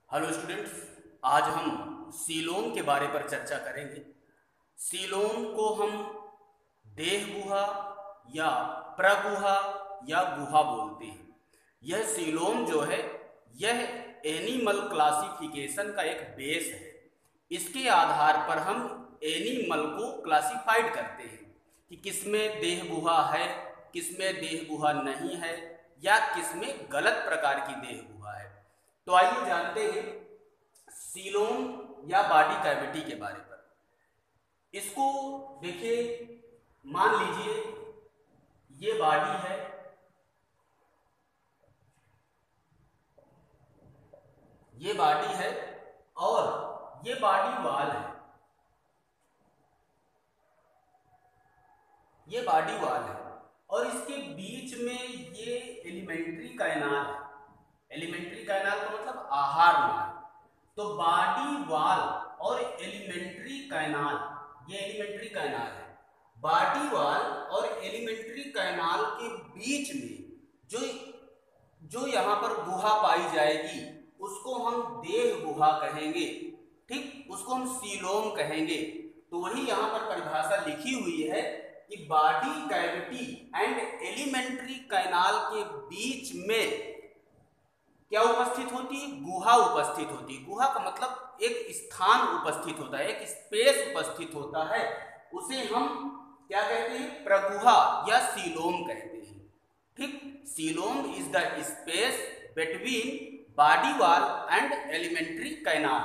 Hello students, आज हम coelom के बारे पर चर्चा करेंगे। सीलोम को हम देह गुहा या प्रगुहा या गुहा बोलते हैं। यह सीलोम जो है यह एनिमल क्लासिफिकेशन का एक बेस है। इसके आधार पर हम एनिमल को क्लासिफाइड करते हैं कि किसमें देह गुहा है, किसमें देह गुहा नहीं है या किसमें गलत प्रकार की देह गुहा है। तो आइए जानते हैं सीलोम या बॉडी कैविटी के बारे पर। इसको देखिए, मान लीजिए ये बॉडी है, ये बॉडी है और ये बॉडी वाल है, ये बॉडी वाल है और इसके बीच में ये एलिमेंट्री कैनाल है। एलिमेंट्री कैनाल का मतलब आहार नाल। तो बॉडी वाल और एलिमेंट्री कैनाल, ये एलिमेंट्री कैनाल है। बॉडी वाल और एलिमेंट्री कैनाल के बीच में जो यहाँ पर गुहा पाई जाएगी उसको हम देह गुहा कहेंगे। ठीक, उसको हम सीलोम कहेंगे। तो वही यहाँ पर परिभाषा लिखी हुई है कि body cavity and alimentary canal के बीच में क्या उपस्थित होती है? गुहा उपस्थित होती है। गुहा का मतलब एक स्थान उपस्थित होता है, एक स्पेस उपस्थित होता है। उसे हम क्या कहते हैं? प्रगुहा या सीलोम कहते हैं। ठीक, coelom is the space between body wall and alimentary canal.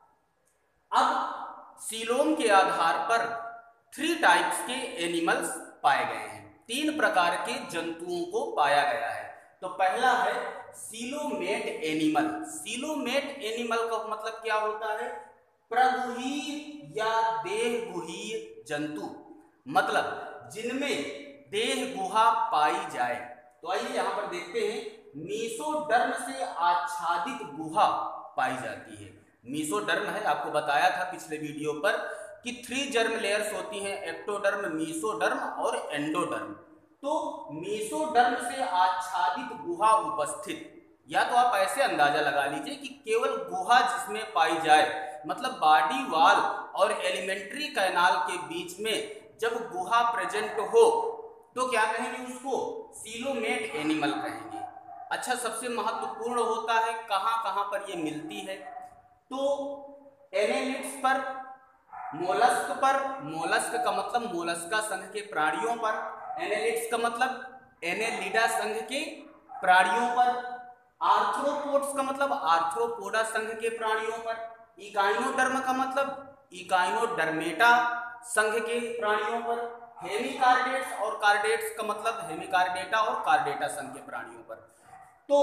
अब सीलोम के आधार पर 3 टाइप्स के एनिमल्स पाए गए हैं। 3 प्रकार के जंतुओं को पाया गया है। तो पहला है सीलोमेट एनिमल। सीलोमेट एनिमल का मतलब क्या होता है? प्रगुहीय या देहगुहीय जंतु, मतलब जिनमें देह गुहा पाई जाए। तो आइए यहां पर देखते हैं, मीसोडर्म से आच्छादित गुहा पाई जाती है। मीसोडर्म है, आपको बताया था पिछले वीडियो पर कि 3 जर्म लेयर्स होती हैं, एक्टोडर्म, मीसोडर्म और एंडोडर्म। तो मीसोडर्म से आच्छादित गुहा उपस्थित, या तो आप ऐसे अंदाजा लगा लीजिए कि केवल गुहा जिसमें पाई जाए, मतलब बॉडी वाल और एलिमेंट्री कैनाल के बीच में जब गुहा प्रेजेंट हो तो क्या कहेंगे? उसको सीलोमेट एनिमल कहेंगे। अच्छा, सबसे महत्वपूर्ण होता है कहां कहां पर ये मिलती है? तो एनेलिड्स पर, मोलस्क पर, मोलस्क का मतलब मोलस्का संघ के प्राणियों पर, एनेलिड्स का मतलब एनेलिडा संघ के प्राणियों पर, आर्थ्रोपोड्स का मतलब आर्थ्रोपोडा संघ के प्राणियों पर, इकाइनोडर्म का मतलब इकाइनोडर्मेटा संघ के प्राणियों पर, हेमिकार्डेट्स और कार्डेट्स का मतलब हेमिकार्डेटा और कार्डेटा संघ के प्राणियों पर। तो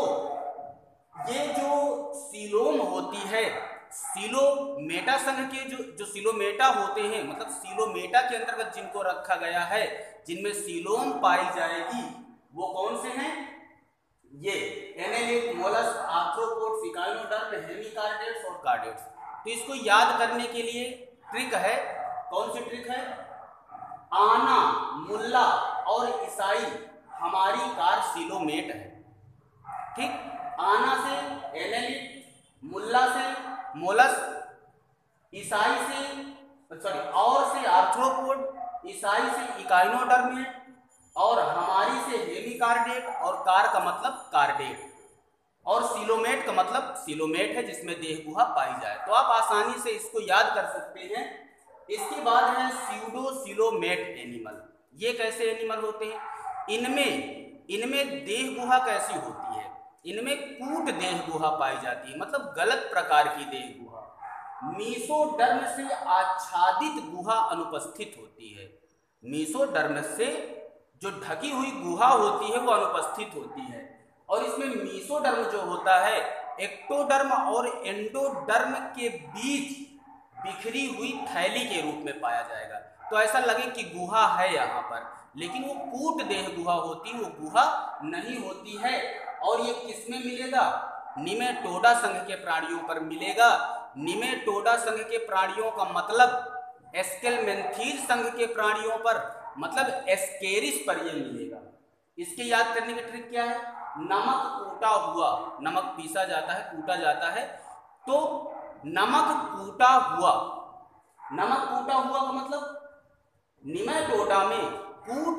ये जो सीलोम होती है, सीलोमेटा संघ के जो सीलोमेटा होते हैं, मतलब सीलोमेटा के अंतर्गत जिनको रखा गया है, जिनमें सीलोम पाई जाएगी, वो कौन से हैं? ये annelid, mollusc, arthropods, echinoderm, hemichordates और कार्डेट्स। तो इसको याद करने के लिए ट्रिक है। कौन सी ट्रिक है? आना, मुल्ला और ईसाई हमारी कार सीलोमेट है। ठीक, आना से एनेलिड, मुल्ला से मोलस्क, ईसाई से और से आर्थ्रोपोड, ईसाई से इकाइनोडर्मेट और हमारी से हेमिकार्डेट, और कार का मतलब कार्डेट, और सीलोमेट का मतलब सीलोमेट है जिसमें देह गुहा पाई जाए। तो आप आसानी से इसको याद कर सकते हैं। इसके बाद है स्यूडो सीलोमेट एनिमल। ये कैसे एनिमल होते हैं? इनमें देह गुहा कैसी होती है? इनमें कूट देह गुहा पाई जाती है, मतलब गलत प्रकार की देह गुहा। मीसोडर्म से आच्छादित गुहा अनुपस्थित होती है। मीसोडर्म से जो ढकी हुई गुहा होती है वो अनुपस्थित होती है। और इसमें मीसोडर्म जो होता है, एक्टोडर्म और एंडोडर्म के बीच बिखरी हुई थैली के रूप में पाया जाएगा। तो ऐसा लगे कि गुहा है यहाँ पर, लेकिन वो कूट देह गुहा होती है, वो गुहा नहीं होती है। और ये किसमें मिलेगा? निमेटोडा संघ के प्राणियों पर मिलेगा। निमेटोडा संघ के प्राणियों का मतलब एस्केलमेंथीज संघ के प्राणियों पर, मतलब एस्केरिस पर ये मिलेगा। इसके याद करने की ट्रिक क्या है? नमक कूटा हुआ, नमक पीसा जाता है, कूटा जाता है, तो नमक कूटा हुआ का मतलब निमेटोडा में कूट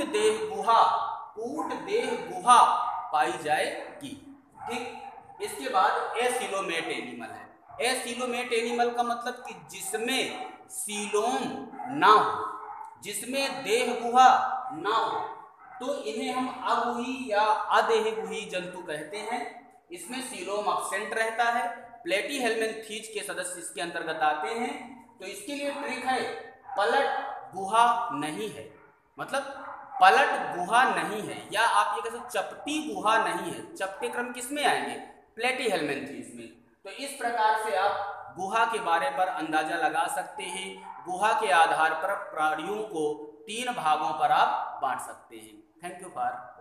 देह गुहा पाई जाएगी। ठीक, इसके बाद एसिलोमेट एनिमल है। एसिलोमेट एनिमल का मतलब कि जिसमें सीलोम ना हो, जिसमें देह गुहा ना हो, तो इन्हें हम अगुही या अदेहगुही जंतु कहते हैं। इसमें सीलोम अब्सेंट रहता है। प्लेटीहेल्मिन्थीज के सदस्य इसके अंतर्गत आते हैं। तो इसके लिए ट्रिक है, पलट गुहा नहीं है, मतलब पलट गुहा नहीं है, या आप ये कह सकते चपटी गुहा नहीं है। चपटे क्रम किसमें आएंगे? प्लेटीहेल्मिन्थीज में। तो इस प्रकार से आप गुहा के बारे पर अंदाजा लगा सकते हैं। गुहा के आधार पर प्राणियों को 3 भागों पर आप बांट सकते हैं। Thank you for